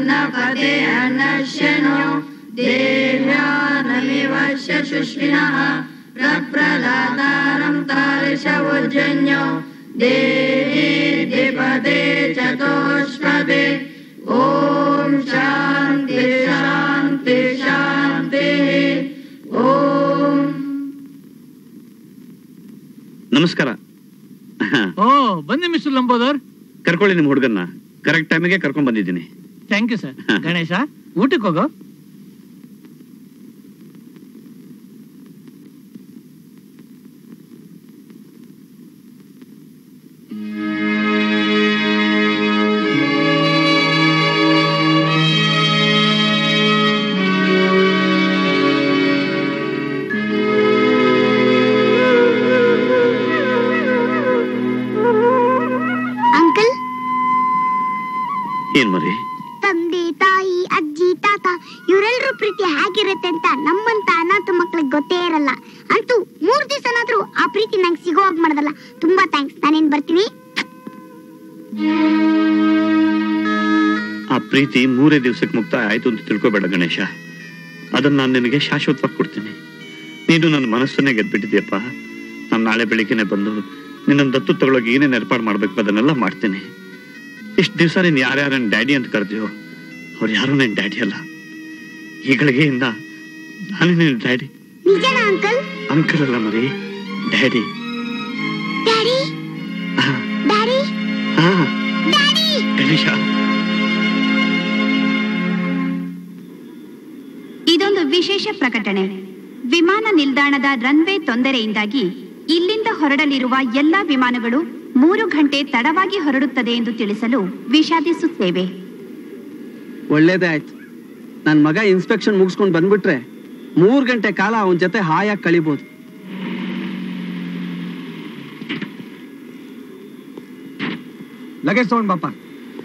ಪದೇ ಅನಶ್ಯನೋ ದೇಹ್ಯಾನಮಿವಶ್ಯ ಶುಷ್ಮಿನಃ ಪ್ರಪ್ರದಾತಾರಂ ತಾರಿಷವೋಜ್ಜನ್ಯೋ ದೇಹಿ ದ್ವಿಪದೇ ಚತುಷ್ಪದೇ ಓಂ ಶಾಂತಿ ಶಾಂತಿ ಶಾಂತಿ ಓಂ. ನಮಸ್ಕಾರ. ಓ ಬನ್ನಿ ಮಿಸ್ಟರ್ ಲಂಬೋದರ್. ಕರ್ಕೊಳ್ಳಿ ನಿಮ್ ಹುಡುಗನ್ನ. ಕರೆಕ್ಟ್ ಟೈಮಿಗೆ ಕರ್ಕೊಂಡ್ ಬಂದಿದ್ದೀನಿ. Thank you sir. ಗಣೇಶ ಊಟಕ್ಕೆ ಹೋಗೋ. ಏನ್ ಮರಿ? ತಂದೆ ತಾಯಿ ಅಜ್ಜಿ ತಾತ ಇವರೆಲ್ಲರೂ ಪ್ರೀತಿ ಹೇಗಿರುತ್ತೆ ಅಂತ ನಮ್ಮಂತ ಅನಾಥ ಮಕ್ಳಿಗೆ ಗೊತ್ತೇ ಇರಲ್ಲ. ಅಂತೂ 3 ದಿವಸನಾದ್ರೂ ಆ ಪ್ರೀತಿ ನಂಗೆ ಸಿಗೋ ಹಾಗೆ ಮಾಡದಲ್ಲ. ತುಂಬಾ ಥ್ಯಾಂಕ್ಸ್. ನಾನೇನ್ ಬರ್ತೀನಿ. ಆ ಪ್ರೀತಿ 3 ದಿವಸಕ್ಕೆ ಮುಕ್ತ ಆಯ್ತು ಅಂತ ತಿಳ್ಕೊಬೇಡ ಗಣೇಶ. ಅದನ್ನ ನಾನು ನಿನಗೆ ಶಾಶ್ವತವಾಗಿ ಕೊಡ್ತೀನಿ. ನೀನು ನನ್ನ ಮನಸ್ಸನ್ನೇ ಗೆದ್ಬಿಟ್ಟಿದ್ಯಪ್ಪ. ನಾನು ನಾಳೆ ಬೆಳಿಗ್ಗೆನೆ ಬಂದು ನಿನ್ನ ದತ್ತು ತಗೊಳಗೆ ಏನೇನು ಏರ್ಪಾಡು ಮಾಡ್ಬೇಕು ಅದನ್ನೆಲ್ಲ ಮಾಡ್ತೀನಿ. ಇಷ್ಟು ದಿವಸ ನೀನು ಯಾರ್ಯಾರನ್ನ ಡ್ಯಾಡಿ ಅಂತ ಕರೆದಿಯೋ ಅವ್ರು ಯಾರು ನನ್ನ ಡ್ಯಾಡಿ ಅಲ್ಲ. ಈಗಳಿಗೆಯಿಂದ ನಾನೇ ನಿನ್ನ ಡ್ಯಾಡಿ. ಅಂಕಲ್? ಅಂಕಲ್ ಅಲ್ಲ ಮರಿ, daddy. Daddy daddy daddy. Ganesha, ಇದೊಂದು ವಿಶೇಷ ಪ್ರಕಟಣೆ. ವಿಮಾನ ನಿಲ್ದಾಣದ ರನ್ವೇ ತೊಂದರೆಯಿಂದಾಗಿ ಇಲ್ಲಿಂದ ಹೊರಡಲಿರುವ ಎಲ್ಲಾ ವಿಮಾನಗಳು 3 ಗಂಟೆ ತಡವಾಗಿ ಹೊರಡುತ್ತದೆ ಎಂದು ತಿಳಿಸಲು ವಿಷಾದಿಸುತ್ತೇವೆ. ಒಳ್ಳೇದೇ ಆಯ್ತು. ನನ್ನ ಮಗ ಇನ್ಸ್ಪೆಕ್ಷನ್ ಮುಗಿಸ್ಕೊಂಡು ಬಂದ್ಬಿಟ್ರೆ 3 ಗಂಟೆ ಕಾಲ ಅವನ ಜೊತೆ ಹಾಯಾಗಿ ಕಳಿಬಹುದು. ಲಗೇಜ್ ತಗೊಂಡ್ ಬಾಪ.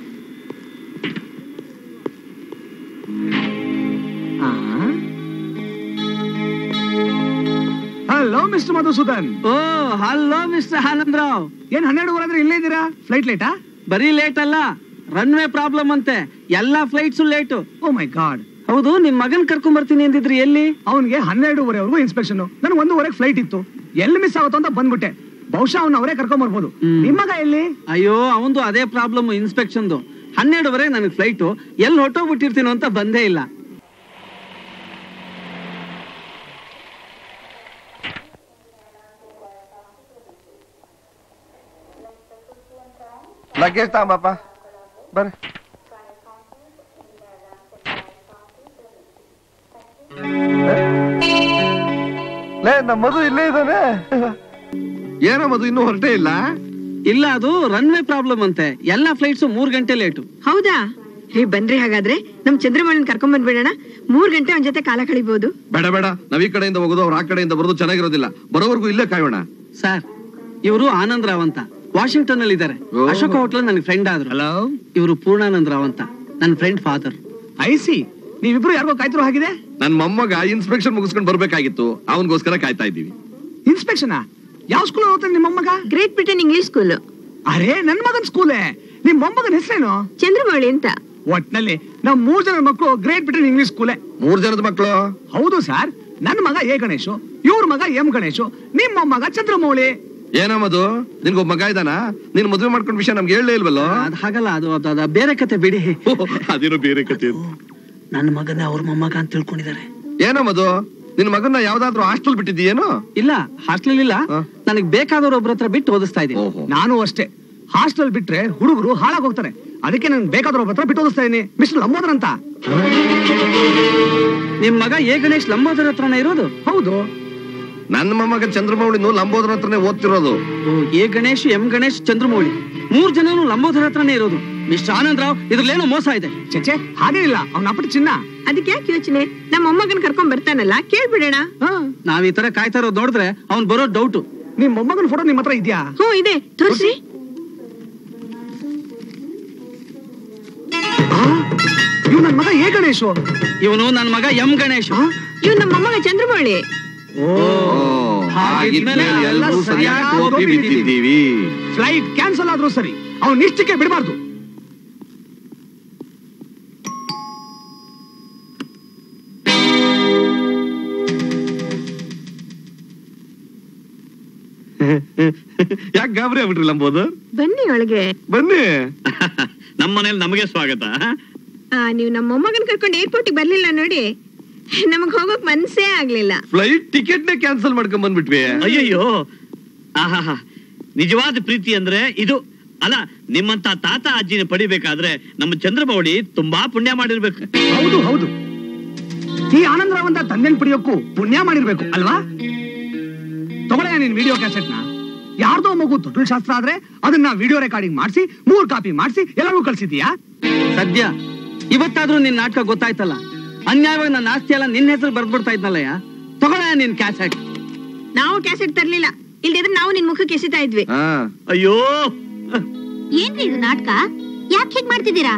Hello mister Madhusudan. Oh hello mister Anandrao. ಏನ್ 12 ಅಂದ್ರೆ ಇಲ್ಲೇ ಇದ್ದೀರಾ? ಫ್ಲೈಟ್ ಲೇಟಾ? ಬರೀ ಲೇಟ್ ಅಲ್ಲ, ರನ್ವೇ ಪ್ರಾಬ್ಲಮ್ ಅಂತೆ. ಎಲ್ಲಾ flights late. Oh my god. ಹೌದು, ನಿಮ್ ಮಗನ್ ಕರ್ಕೊಂಡ್ ಬರ್ತೀನಿ ಅಂದಿದ್ರಿ, ಎಲ್ಲಿ? ಅವನ್ಗೆ 12:30ವರೆಗೂ ಇನ್ಸ್ಪೆಕ್ಷನ್. ನನ್ 1:15 ಫ್ಲೈಟ್ ಇತ್ತು. ಎಲ್ಲಿ ಮಿಸ್ ಆಗುತ್ತೋ ಅಂತ ಬಂದ್ಬಿಟ್ಟೆ. ಬಹುಶಃ ಅವ್ನ ಅವರೇ ಕರ್ಕೊಂಡ್ ಬರ್ಬೋದು. ನಿಮ್ ಮಗ ಎಲ್ಲಿ? ಅಯ್ಯೋ, ಅವಂದು ಅದೇ ಪ್ರಾಬ್ಲಮ್ ಇನ್ಸ್ಪೆಕ್ಷನ್ದು. 12:30 ನನಗೆ ಫ್ಲೈಟು. ಎಲ್ಲಿ ಹೊಟ್ಟೋಗ್ಬಿಟ್ಟಿರ್ತೀನೋ ಅಂತ ಬಂದೇ ಇಲ್ಲ. ಲಗೇಜ್ ತಗೊಂಬಪ್ಪ. ಬರ್ರಿ. ಲೇ, ನಮ್ಮ ಮಧು ಇಲ್ಲೇ ಇದ್ದಾನೆ. ಏನೋ ಮಧು ಇನ್ನೂ ಹೊರಟೇ ಇಲ್ಲ? ಇಲ್ಲ, ಅದು ರನ್ವೇ ಪ್ರಾಬ್ಲಮ್ ಅಂತೆ. ಎಲ್ಲಾ ಫ್ಲೈಟ್ಸು 3 ಗಂಟೆ ಲೇಟು. ಹೌದಾ? ರೀ ಬನ್ರಿ, ಹಾಗಾದ್ರೆ ನಮ್ ಚಂದ್ರಮೌಳಿನ ಕರ್ಕೊಂಡ್ ಬಂದ್ಬಿಡೋಣ. 3 ಗಂಟೆ ಅವನ ಜೊತೆ ಕಾಲ ಕಳಿಬಹುದು. ಬೇಡ ಬೇಡ, ನಾವ್ ಈ ಕಡೆಯಿಂದ ಹೋಗೋದು, ಅವ್ರ ಆ ಕಡೆಯಿಂದ ಬರೋದು ಚೆನ್ನಾಗಿರೋದಿಲ್ಲ. ಬರೋವರೆಗೂ ಇಲ್ಲೇ ಕಾಯೋಣ. ಸರ್, ಇವರು ಆನಂದ್ ರಾವ್ ಅಂತ ವಾಷಿಂಗ್ಟನ್ ಅಲ್ಲಿ ಇದ್ದಾರೆ. ಅಶೋಕ ಹೋಟ್ಲ್ ನನ್ನ ಫ್ರೆಂಡ್ ಆದ್ರು. ಹಲೋ. ಇವರು ಪೂರ್ಣಾನಂದ್ ರಾವ್ ಅಂತ ನನ್ನ ಫ್ರೆಂಡ್ ಫಾದರ್. ಐಸಿ, ನೀವಿಬ್ರು ಯಾರಿಗೋ ಕಾಯ್ತಿರೋ ಹಾಗಿದೆ. ನನ್ ಮೊಮ್ಮಗ ಇನ್ಸ್ಪೆಕ್ಷನ್ ಮುಗಿಸ್ಕೊಂಡು ಬರ್ಬೇಕಾಗಿತ್ತು. ಅವನಿಗೋಸ್ಕರ ಕಾಯ್ತಾ ಇದ್ದೀವಿ. ಇನ್ಸ್ಪೆಕ್ಷನ್? ಯಾವ ಸ್ಕೂಲ್ ಓದ್ತಾನೆ ನಿಮ್ಮ ಮೊಮ್ಮಗ? Great Britain English school. ಅರೇ, ನನ್ ಮಗನ್ ಸ್ಕೂಲೇ. ನಿಮ್ ಮೊಮ್ಮಗನ ಹೆಸರೇನು? ಚಂದ್ರಮೌಳಿ ಅಂತ. ಒಟ್ನಲ್ಲಿ ನಮ್ 3 ಜನ ಮಕ್ಕಳು ಗ್ರೇಟ್ ಬ್ರಿಟನ್ ಇಂಗ್ಲಿಷ್ ಸ್ಕೂಲೇ. 3 ಜನದ ಮಕ್ಕಳು? ಹೌದು ಸರ್. ನನ್ ಮಗ ಎ ಗಣೇಶು, ಇವ್ರ ಮಗ ಎಂ ಗಣೇಶು, ನಿಮ್ಮ ಮೊಮ್ಮಗ ಚಂದ್ರಮೌಳಿ. ಏನಮ್ಮದು, ನಿನ್ಗೊಬ್ಬ ಮಗ ಇದಾನ? ನೀನ್ ಮದುವೆ ಮಾಡ್ಕೊಂಡ್ ವಿಷಯ ನಮ್ಗೆ ಹೇಳಲೇ ಇಲ್ವಲ್ಲ? ಅದ್ ಹಾಗಲ್ಲ, ಅದು ಬೇರೆ ಕತೆ ಬಿಡಿ. ಅದೇನೋ ಬೇರೆ ಕತೆ. ನನ್ನ ಮಗನ ಅವ್ರ ಮೊಮ್ಮಗ ಅಂತ ತಿಳ್ಕೊಂಡಿದ್ದಾರೆ. ಏನಮ್ಮದು, ನಿನ್ ಮಗನ್ನ ಯಾವ್ದಾದ್ರು ಹಾಸ್ಟೆಲ್ ಬಿಟ್ಟಿದ್ದೀಯೇನೋ? ಇಲ್ಲ, ಹಾಸ್ಟೆಲ್ ಇಲ್ಲ. ನನಗ್ ಬೇಕಾದವ್ರ ಒಬ್ರ ಹತ್ರ ಬಿಟ್ಟು ಓದಿಸ್ತಾ ಇದ್ದೀನಿ. ನಾನು ಅಷ್ಟೇ. ಹಾಸ್ಟೆಲ್ ಬಿಟ್ರೆ ಹುಡುಗರು ಹಾಳಾಗಿ ಹೋಗ್ತಾರೆ. ಅದಕ್ಕೆ ನನ್ ಬೇಕಾದ್ರೂ ಒಬ್ಬ ಹತ್ರ ಬಿಟ್ಟು ಓದಿಸ್ತಾ ಇದೀನಿ. ಮಿಸ್ಟರ್ ಲಂಬೋದರ್ ಅಂತ. ನಿಮ್ ಮಗ ಎ ಗಣೇಶ್ ಲಂಬೋದರ್ ಹತ್ರನೇ ಇರೋದು? ಹೌದು. ನನ್ನ ಮೊಮ್ಮಗ ಚಂದ್ರಮೌಳಿನು ಲಂಬೋದರ್ ಹತ್ರನೇ ಓದ್ತಿರೋದು. ಎ ಗಣೇಶ್, ಎಂ ಗಣೇಶ್, ಚಂದ್ರಮೌಳಿ 3 ಜನನು ಲಂಬೋದರ್ ಹತ್ರನೇ ಇರೋದು. ಮಿಸ್ಟರ್ ಆನಂದ್ ರಾವ್, ಇದ್ರಲ್ಲೇನೋ ಮೋಸ ಇದೆ. ಚೇಚೆ, ಹಾಗೇನಿಲ್ಲ. ಅವ್ನ ಅಪ್ಪಟ ಚಿನ್ನ. ಅದಕ್ಕೆ ಯಾಕೆ ಯೋಚನೆ? ನಮ್ಮ ಮೊಮ್ಮಗನ್ ಕರ್ಕೊಂಡ್ ಬರ್ತಾನಲ್ಲ, ಕೇಳ್ಬಿಡೋಣ. ನಾವ್ ಈ ತರ ಕಾಯ್ತಾ ಇರೋದು ನೋಡಿದ್ರೆ ಅವ್ನ್ ಬರೋ ಡೌಟ್. ನಿಮ್ ಮೊಮ್ಮಗನ ಫೋಟೋ ನಿಮ್ ಹತ್ರ ಇದ್ಯಾ? ಹ್ಞೂ ಇದೆ, ತೋರಿಸಿ. ಇವ್ ನನ್ ಮಗ ಎ ಗಣೇಶು. ಇವನು ನನ್ ಮಗ ಎಂ ಗಣೇಶ್. ಇವ್ ನಮ್ಮ ಮೊಮ್ಮಗ ಚಂದ್ರಮೌಳಿ. ಫ್ಲೈಟ್ ಕ್ಯಾನ್ಸಲ್ ಆದ್ರೂ ಸರಿ, ಅವ್ನ ಇಷ್ಟಕ್ಕೆ ಬಿಡಬಾರ್ದು. ಯಾಕೆ ಗಾಬರಿ ಆಗ್ಬಿಟ್ರಿ ಲಂಬೋದು? ಬನ್ನಿ ಒಳಗೆ ಬನ್ನಿ. ನಮ್ಮ ಮನೇಲಿ ನಮಗೆ ಸ್ವಾಗತ. ನೀವು ನಮ್ಮ ಮೊಮ್ಮಗನ್ ಕರ್ಕೊಂಡು ಏರ್ಪೋರ್ಟಿಗೆ ಬರ್ಲಿಲ್ಲ ನೋಡಿ, ನಮಗ್ ಹೋಗೋಕ್ ಮನ್ಸೇ ಆಗ್ಲಿಲ್ಲ. ಫ್ಲೈಟ್ ಟಿಕೆಟ್ನೇ ಕ್ಯಾನ್ಸಲ್ ಮಾಡ್ಕೊಂಡ್ ಬಂದ್ಬಿಟ್ವಿ. ಅಯ್ಯಯ್ಯೋ, ಆಹಾ, ನಿಜವಾದ ಪ್ರೀತಿ ಅಂದ್ರೆ ಇದು ಅಲ್ಲ. ನಿಮ್ಮಂತ ತಾತ ಅಜ್ಜಿನ ಪಡಿಬೇಕಾದ್ರೆ ನಮ್ಮ ಚಂದ್ರಮೌಳಿ ತುಂಬಾ ಪುಣ್ಯ ಮಾಡಿರ್ಬೇಕು. ಹೌದು ಹೌದು, ಈ ಆನಂದರಾವ್ ಅಂತ ತಂದೆನ್ ಪಡಿಯೋಕ್ಕೂ ಪುಣ್ಯ ಮಾಡಿರ್ಬೇಕು ಅಲ್ವಾ? ತಗೊಳ್ಳ ನೀನ್ ವಿಡಿಯೋ ಕ್ಯಾಸೆಟ್ ನ. ಯಾರ್ದೋ ಮಗು ತೊಟ್ಲು ಶಾಸ್ತ್ರ ಆದ್ರೆ ಅದನ್ನ ವಿಡಿಯೋ ರೆಕಾರ್ಡಿಂಗ್ ಮಾಡಿಸಿ 3 ಕಾಪಿ ಮಾಡಿಸಿ ಎಲ್ಲರೂ ಕಳ್ಸಿದೀಯಾ? ಸದ್ಯ ಇವತ್ತಾದ್ರೂ ನಿನ್ ನಾಟಕ ಗೊತ್ತಾಯ್ತಲ್ಲ. ಅನ್ಯಾಯವಾಗಿ ನನ್ನ ಆಸ್ತಿ ಎಲ್ಲ ನಿನ್ನ ಹೆಸರು ಬರ್ದ್ಬಿಡ್ತಾ ಇದ್ನಲ್ಲಯ್ಯ. ತಗೊಳ್ಳ ನಿನ್ ಕ್ಯಾಸೆಟ್. ನಾವು ಕ್ಯಾಸೆಟ್ ತರ್ಲಿಲ್ಲ, ಇಲ್ದಿದ್ರೆ ನಾವು ನಿನ್ ಮುಖಕ್ಕೆ ಎಸಿತಾ ಇದ್ವಿ. ಅಯ್ಯೋ, ಏನ್ರಿ ಇದು ನಾಟಕ? ಯಾಕೆ ಹೀಗ್ ಮಾಡ್ತಿದ್ದೀರಾ?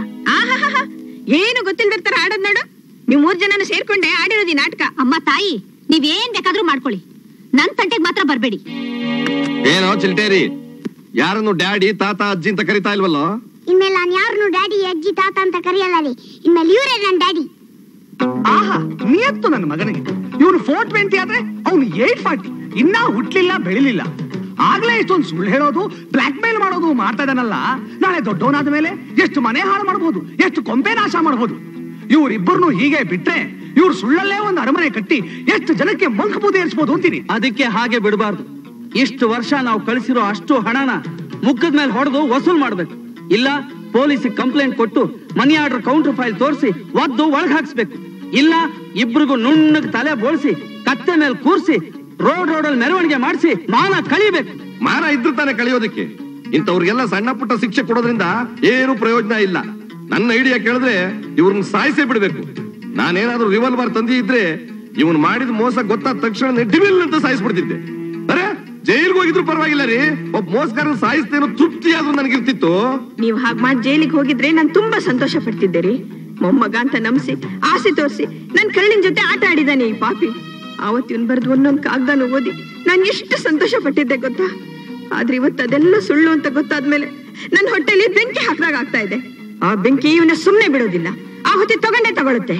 ಏನು ಗೊತ್ತಿಲ್ದಿರ್ತಾರ ಆಡೋದ್ ನೋಡು. ನೀವ್ 3 ಜನನ ಸೇರ್ಕೊಂಡೆ ಆಡಿರೋದಿ ನಾಟಕ. ಅಮ್ಮ ತಾಯಿ, ನೀವ್ ಏನ್ ಬೇಕಾದ್ರೂ ಮಾಡ್ಕೊಳ್ಳಿ, ನನ್ ತಂಟೆಗ್ ಮಾತ್ರ ಬರ್ಬೇಡಿ. ಏನೋ ಚಿಲ್ಟೇರಿ, ಯಾರನ್ನು ಡ್ಯಾಡಿ ತಾತ ಅಜ್ಜಿ ಅಂತ ಕರಿತಾ ಇಲ್ವಲ್ಲೋ? ಇನ್ಮೇಲೆ ನಾನು ಯಾರನ್ನು ಡ್ಯಾಡಿ ಅಜ್ಜಿ ತಾತ ಅಂತ ಕರೆಯಲ್ಲ ರೀ. ಇನ್ಮೇಲೆ ಇವರೇ ನನ್ ಡ್ಯಾಡಿ. ಆಹಾ, ನಿಯತ್ತು ನನ್ನ ಮಗನಿಗೆ. ಇವನು 420 ಆದ್ರೆ ಅವ್ನು 840. ಇನ್ನ ಹುಟ್ಲಿಲ್ಲ ಬೆಳಿಲಿಲ್ಲ, ಆಗ್ಲೇ ಇಷ್ಟೊಂದು ಸುಳ್ಳು ಹೇಳೋದು, ಬ್ಲಾಕ್ ಮೇಲ್ ಮಾಡೋದು ಮಾಡ್ತಾ ಇದ್ದಾನಲ್ಲ. ನಾಳೆ ದೊಡ್ಡವನಾದ ಮೇಲೆ ಎಷ್ಟು ಮನೆ ಹಾಳು ಮಾಡಬಹುದು, ಎಷ್ಟು ಕೊಂಪೆ ನಾಶ ಮಾಡಬಹುದು. ಇವ್ರಿಬ್ಬರನ್ನು ಹೀಗೆ ಬಿಟ್ರೆ ಇವ್ರು ಸುಳ್ಳಲ್ಲೇ ಒಂದು ಅರಮನೆ ಕಟ್ಟಿ ಎಷ್ಟು ಜನಕ್ಕೆ ಮಂಕಬೂದಿ ಏರಿಸಬಹುದು ಅಂತೀನಿ. ಅದಕ್ಕೆ ಹಾಗೆ ಬಿಡಬಾರ್ದು. ಇಷ್ಟು ವರ್ಷ ನಾವು ಕಳಿಸಿರೋ ಅಷ್ಟು ಹಣನ ಮುಖದ ಮೇಲೆ ಹೊಡೆದು ವಸೂಲ್ ಮಾಡ್ಬೇಕು. ಇಲ್ಲ ಪೊಲೀಸಿಗೆ ಕಂಪ್ಲೇಂಟ್ ಕೊಟ್ಟು ಮನಿ ಆರ್ಡರ್ ಕೌಂಟರ್ ಫೈಲ್ ತೋರಿಸಿ ಒದ್ದು ಒಳಗ್ ಹಾಕ್ಸ್ಬೇಕು. ಇಲ್ಲ ಇಬ್ರಿಗೂ ನುಣ್ಣಗ್ ತಲೆ ಬೋಳ್ಸಿ ಕತ್ತೆ ಮೇಲೆ ಕೂರ್ಸಿ ರೋಡಲ್ಲಿ ಮೆರವಣಿಗೆ ಮಾಡಿಸಿ ಮಾನ ಕಳಿಬೇಕು. ಮಾನ ಇದ್ರು ತಾನೆ ಕಳಿಯೋದಕ್ಕೆ. ಇಂಥವ್ರಿಗೆಲ್ಲ ಸಣ್ಣ ಪುಟ್ಟ ಶಿಕ್ಷೆ ಕೊಡೋದ್ರಿಂದ ಏನು ಪ್ರಯೋಜನ ಇಲ್ಲ. ನನ್ನ ಐಡಿಯಾ ಕೇಳಿದ್ರೆ ಇವ್ರನ್ನ ಸಾಯಿಸೇ ಬಿಡ್ಬೇಕು. ನಾನೇನಾದ್ರೂ ರಿವಾಲ್ವರ್ ತಂದಿದ್ರೆ ಇವನ್ ಮಾಡಿದ ಮೋಸ ಗೊತ್ತಾದ ತಕ್ಷಣ ಡಿವಿಲ್ ಅಂತ ಸಾಯಿಸ್ಬಿಡ್ತಿದ್ದೆ. ಅರೆ ಜೈಲ್ಗೆ ಹೋಗಿದ್ರು ಪರವಾಗಿಲ್ಲ ರೀ, ಒಬ್ಬ ಮೋಸಗಾರನ ಸಾಯಿಸ್ತೇನೋ ತೃಪ್ತಿ ಆದ್ರೂ ನನಗಿರ್ತಿತ್ತು. ನೀವ್ ಹಾಗ್ ಮಾಡಿ ಜೈಲಿಗೆ ಹೋಗಿದ್ರೆ ನಾನ್ ತುಂಬಾ ಸಂತೋಷ ಪಡ್ತಿದ್ದೆ ರೀ. ಮೊಮ್ಮಗ ಅಂತ ನಂಬಿಸಿ ಆಸೆ ತೋರಿಸಿ ನನ್ ಕರಳಿನ ಜೊತೆ ಆಟ ಆಡಿದಾನೆ ಈ ಪಾಪಿ. ಆವತ್ತಿನ ಬರ್ದು ಒಂದೊಂದ್ ಕಾಗ್ದಾನು ಓದಿ ನಾನ್ ಎಷ್ಟು ಸಂತೋಷ ಪಟ್ಟಿದ್ದೆ ಗೊತ್ತಾ. ಆದ್ರೆ ಇವತ್ತು ಅದೆಲ್ಲ ಸುಳ್ಳು ಅಂತ ಗೊತ್ತಾದ್ಮೇಲೆ ನನ್ ಹೊಟ್ಟೆಲಿ ಬೆಂಕಿ ಹಾಕ್ದಾಗ ಆಗ್ತಾ ಇದೆ. ಆ ಬೆಂಕಿ ಇವನ್ನ ಸುಮ್ನೆ ಬಿಡೋದಿಲ್ಲ, ಆ ಹೊತ್ತಿ ತಗೊಳುತ್ತೆ.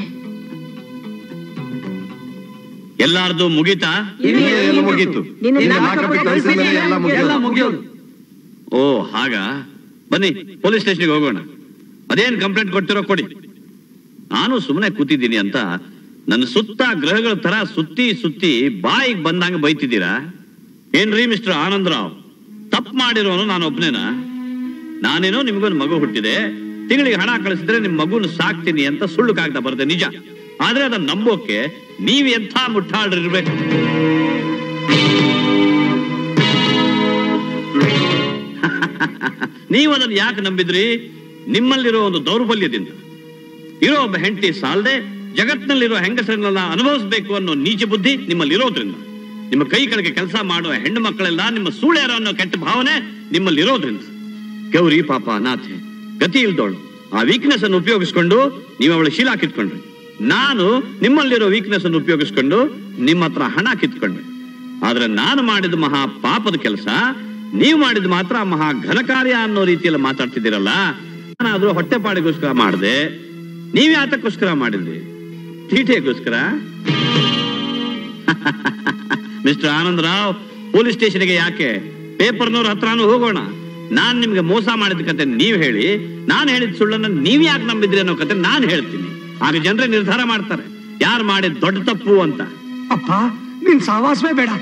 ಎಲ್ಲಾರ್ದು ಮುಗೀತಾ? ಮುಗೀತು. ಓ ಹಾಗ, ಬನ್ನಿ ಪೊಲೀಸ್ ಸ್ಟೇಷನ್ಗೆ ಹೋಗೋಣ. ಅದೇನ್ ಕಂಪ್ಲೇಂಟ್ ಕೊಡ್ತಿರೋ ಕೊಡಿ. ನಾನು ಸುಮ್ಮನೆ ಕೂತಿದ್ದೀನಿ ಅಂತ ನನ್ನ ಸುತ್ತ ಗ್ರಹಗಳ ತರ ಸುತ್ತಿ ಸುತ್ತಿ ಬಾಯಿಗೆ ಬಂದಂಗ ಬೈತಿದ್ದೀರಾ ಏನ್ರಿ ಮಿಸ್ಟರ್ ಆನಂದರಾವ್? ತಪ್ಪು ಮಾಡಿರೋನು ನಾನು ಒಬ್ನೇನಾ? ನಾನೇನೋ ನಿಮ್ಗೊಂದು ಮಗು ಹುಟ್ಟಿದೆ, ತಿಂಗಳಿಗೆ ಹಣ ಕಳಿಸಿದ್ರೆ ನಿಮ್ ಮಗುನ ಸಾಕ್ತೀನಿ ಅಂತ ಸುಳ್ಳು ಕಾಗ್ದ ಬರುತ್ತೆ, ನಿಜ. ಆದ್ರೆ ಅದನ್ನ ನಂಬೋಕೆ ನೀವ್ ಎಂಥ ಮುಟ್ಟಾಳ್ರಿರ್ಬೇಕು. ನೀವು ಅದನ್ನ ಯಾಕೆ ನಂಬಿದ್ರಿ? ನಿಮ್ಮಲ್ಲಿರೋ ಒಂದು ದೌರ್ಬಲ್ಯದಿಂದ. ಇರೋ ಒಬ್ಬ ಹೆಂಡತಿ ಸಾಲದೆ ಜಗತ್ತಿನಲ್ಲಿರೋ ಹೆಂಗಸರನ್ನೆಲ್ಲ ಅನುಭವಿಸಬೇಕು ಅನ್ನೋ ನೀಚ ಬುದ್ಧಿ ನಿಮ್ಮಲ್ಲಿರೋದ್ರಿಂದ. ನಿಮ್ಮ ಕೈ ಕೆಳಗೆ ಕೆಲಸ ಮಾಡುವ ಹೆಣ್ಣು ಮಕ್ಕಳೆಲ್ಲ ನಿಮ್ಮ ಸೂಳ್ಯಾರ ಅನ್ನೋ ಕೆಟ್ಟ ಭಾವನೆ ನಿಮ್ಮಲ್ಲಿರೋದ್ರಿಂದ. ಗೌರಿ ಪಾಪ ಅನಾಥೆ, ಗತಿ ಇಲ್ದೋಳು. ಆ ವೀಕ್ನೆಸ್ ಅನ್ನು ಉಪಯೋಗಿಸ್ಕೊಂಡು ನೀವು ಅವಳ ಶೀಲ ಕಿತ್ಕೊಂಡ್ರಿ. ನಾನು ನಿಮ್ಮಲ್ಲಿರೋ ವೀಕ್ನೆಸ್ ಅನ್ನು ಉಪಯೋಗಿಸ್ಕೊಂಡು ನಿಮ್ಮ ಹತ್ರ ಹಣ ಕಿತ್ಕೊಂಡೆ. ಆದ್ರೆ ನಾನು ಮಾಡಿದ ಮಹಾ ಪಾಪದ ಕೆಲಸ ನೀವು ಮಾಡಿದ ಮಾತ್ರ ಮಹಾ ಘನಕಾರ್ಯ ಅನ್ನೋ ರೀತಿಯಲ್ಲಿ ಮಾತಾಡ್ತಿದ್ದೀರಲ್ಲ. ನಾನಾದ್ರೂ ಹೊಟ್ಟೆಪಾಡಿಗೋಸ್ಕರ ಮಾಡಿದೆ, ನೀವ್ ಯಾತಕ್ಕೋಸ್ಕರ ಮಾಡಿದ್ರಿ? ತೀಟೆಗೋಸ್ಕರ? ಮಿಸ್ಟರ್ ಆನಂದರಾವ್, ಪೊಲೀಸ್ ಸ್ಟೇಷನ್ಗೆ ಯಾಕೆ? ಪೇಪರ್ನವ್ರ ಹತ್ರನೂ ಹೋಗೋಣ. ನಾನ್ ನಿಮ್ಗೆ ಮೋಸ ಮಾಡಿದ ಕತೆ ನೀವ್ ಹೇಳಿ, ನಾನು ಹೇಳಿದ ಸುಳ್ಳನ್ನ ನೀವ್ ಯಾಕೆ ನಂಬಿದ್ರಿ ಅನ್ನೋ ಕತೆ ನಾನು ಹೇಳ್ತೀನಿ. ಆಗ ಜನರೇ ನಿರ್ಧಾರ ಮಾಡ್ತಾರೆ ಯಾರು ಮಾಡಿದ ದೊಡ್ಡ ತಪ್ಪು ಅಂತ. ಅಪ್ಪ, ನಿನ್ ಸಹವಾಸವೇ ಬೇಡ.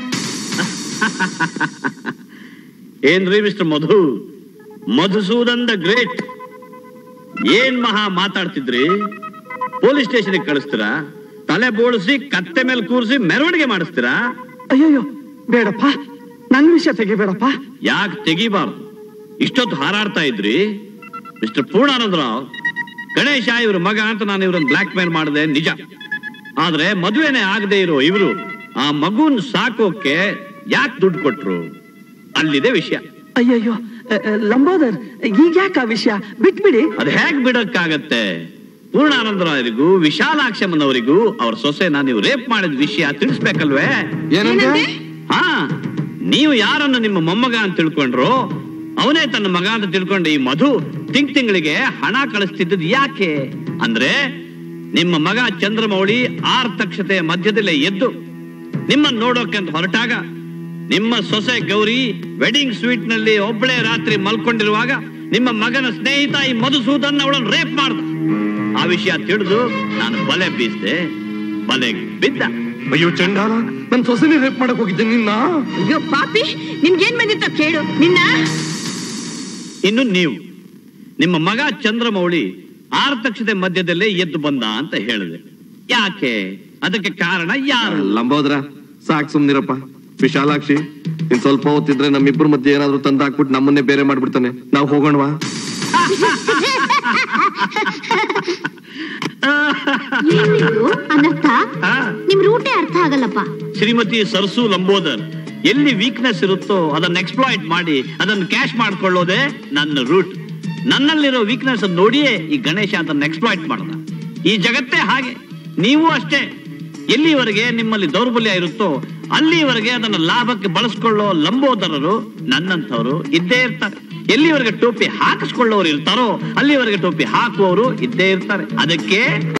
ಏನ್ರಿ ಮಿಸ್ಟರ್ ಮಧುಸೂದನ್ ದ ಗ್ರೇಟ್, ಏನ್ ಮಹಾ ಮಾತಾಡ್ತಿದ್ರಿ? ಪೊಲೀಸ್ ಸ್ಟೇಷನ್ಗೆ ಕಳಿಸ್ತೀರಾ? ತಲೆ ಬೋಳಿಸಿ ಕತ್ತೆ ಮೇಲೆ ಕೂರಿಸಿ ಮೆರವಣಿಗೆ ಮಾಡಿಸ್ತೀರಾ? ಅಯ್ಯಯ್ಯೋ ಬೇಡಪ್ಪ, ನನ್ ವಿಷಯ ತೆಗಿಬೇಡಪ್ಪ. ಯಾಕೆ ತೆಗಿಬಾರ್ದು? ಇಷ್ಟೊತ್ತು ಹಾರಾಡ್ತಾ ಇದ್ರಿ. ಮಿಸ್ಟರ್ ಪೂರ್ಣಾನಂದರಾವ್, ಗಣೇಶ ಇವ್ರ ಮಗ ಅಂತ ನಾನು ಇವ್ರನ್ನ ಬ್ಲಾಕ್ ಮೇಲ್ ಮಾಡಿದೆ ನಿಜ. ಆದ್ರೆ ಮದುವೆನೇ ಆಗದೆ ಇರೋ ಇವರು ಆ ಮಗುನ್ ಸಾಕೋಕೆ ಯಾಕೆ ದುಡ್ಡು ಕೊಟ್ರು? ಅಲ್ಲಿದೆ ವಿಷಯ. ಅಯ್ಯಯ್ಯೋ ಲಂಬೋದರ್, ಈಗ ಯಾಕೆ ಆ ವಿಷಯ ಬಿಟ್ಬಿಡಿ. ಅದು ಹೇಗ್ ಬಿಡಕ್ಕಾಗತ್ತೆ? ಪೂರ್ಣಾನಂದರಾಯರಿಗೂ ವಿಶಾಲಾಕ್ಷಮ್ಮನವರಿಗೂ ಅವ್ರ ಸೊಸೆನ ನೀವು ರೇಪ್ ಮಾಡಿದ ವಿಷಯ ತಿಳಿಸ್ಬೇಕಲ್ವೇ? ಹಾ, ನೀವು ಯಾರನ್ನು ನಿಮ್ಮ ಮೊಮ್ಮಗ ಅಂತ ತಿಳ್ಕೊಂಡ್ರು ಅವನೇ ತನ್ನ ಮಗ ಅಂತ ತಿಳ್ಕೊಂಡು ಈ ಮಧು ತಿಂಗಳಿಗೆ ಹಣ ಕಳಿಸ್ತಿದ್ದದ್ ಯಾಕೆ ಅಂದ್ರೆ, ನಿಮ್ಮ ಮಗ ಚಂದ್ರಮೌಳಿ ಆರ್ತಕ್ಷತೆಯ ಮಧ್ಯದಲ್ಲೇ ಎದ್ದು ನಿಮ್ಮನ್ನು ನೋಡೋಕೆ ಅಂತ ಹೊರಟಾಗ ನಿಮ್ಮ ಸೊಸೆ ಗೌರಿ ವೆಡ್ಡಿಂಗ್ ಸ್ವೀಟ್ ನಲ್ಲಿ ಒಬ್ಬಳೇ ರಾತ್ರಿ ಮಲ್ಕೊಂಡಿರುವಾಗ ನಿಮ್ಮ ಮಗನ ಸ್ನೇಹಿತ ಈ ಮಧುಸೂದನ್ ಅವಳನ್ನು ರೇಪ್ ಮಾಡ್ದ. ಆ ವಿಷಯ ತಿಳಿದು ನಾನು ಬಲೆ ಬೀಸ್ದೆ, ಬಲೆಗೆ ಬಿದ್ದ. ಅಯ್ಯೋ ಚಂಡಾಲ, ನನ್ ಸೊಸೆನೇ ರೇಪ್ ಮಾಡಕ್ ಹೋಗಿದ್ದೆ ನಿನ್ನ. ಅಯ್ಯೋ ಪಾಪಿ, ನಿನ್ಗೇನ್ ಬಂದಿತ್ತ ಕೇಳು ನಿನ್ನ. ಇನ್ನು ನೀವು ನಿಮ್ಮ ಮಗ ಚಂದ್ರಮೌಳಿ ಆರ್ತಕ್ಷತೆ ಮಧ್ಯದಲ್ಲೇ ಎದ್ದು ಬಂದ ಅಂತ ಹೇಳಿದೆ. ಯಾಕೆ? ಅದಕ್ಕೆ ಕಾರಣ ಯಾರು? ಲಂಬೋದ್ರ, ಸಾಕ್ ಸುಮ್ನಿರಪ್ಪ. ವಿಶಾಲಾಕ್ಷಿ, ಇನ್ ಸ್ವಲ್ಪ ಹೊತ್ತಿದ್ರೆ ನಮ್ಮಿಬ್ಬರ ಮಧ್ಯೆ ಏನಾದ್ರು ತಂದಾಕ್ಬಿಟ್ಟು ನಮ್ಮನ್ನೇ ಬೇರೆ ಮಾಡ್ಬಿಡ್ತಾನೆ. ನಾವು ಹೋಗೋಣವಾ? ಅನರ್ಥ, ನಿಮ್ ರೂಟೇ ಅರ್ಥ ಆಗಲ್ಲಪ್ಪ. ಶ್ರೀಮತಿ ಸರ್ಸು ಲಂಬೋದರ್, ಎಲ್ಲಿ ವೀಕ್ನೆಸ್ ಇರುತ್ತೋ ಅದನ್ನ ಎಕ್ಸ್ಪ್ಲಾಯ್ಟ್ ಮಾಡಿ ಅದನ್ನು ಕ್ಯಾಶ್ ಮಾಡ್ಕೊಳ್ಳೋದೇ ನನ್ನ ರೂಟ್. ನನ್ನಲ್ಲಿರೋ ವೀಕ್ನೆಸ್ ನೋಡಿಯೇ ಈ ಗಣೇಶ ಅದನ್ನ ಎಕ್ಸ್ಪ್ಲಾಯ್ಟ್ ಮಾಡ್ದ. ಈ ಜಗತ್ತೇ ಹಾಗೆ, ನೀವು ಅಷ್ಟೇ. ಎಲ್ಲಿವರೆಗೆ ನಿಮ್ಮಲ್ಲಿ ದೌರ್ಬಲ್ಯ ಇರುತ್ತೋ ಅಲ್ಲಿವರೆಗೆ ಅದನ್ನ ಲಾಭಕ್ಕೆ ಬಳಸ್ಕೊಳ್ಳೋ ಲಂಬೋದರರು ನನ್ನಂಥವ್ರು ಇದ್ದೇ ಇರ್ತಾರೆ. ಎಲ್ಲಿವರೆಗೆ ಟೋಪಿ ಹಾಕಿಸ್ಕೊಳ್ಳೋರು ಇರ್ತಾರೋ ಅಲ್ಲಿವರೆಗೆ ಟೋಪಿ ಹಾಕುವವರು ಇದ್ದೇ ಇರ್ತಾರೆ. ಅದಕ್ಕೆ